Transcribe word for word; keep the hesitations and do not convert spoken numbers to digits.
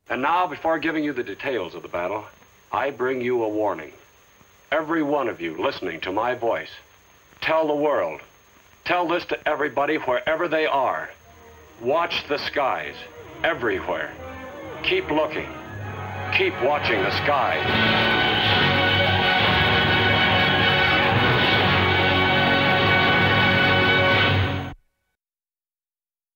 And now, before giving you the details of the battle, I bring you a warning. Every one of you listening to my voice, tell the world, tell this to everybody wherever they are. Watch the skies, everywhere. Keep looking. Keep watching the skies.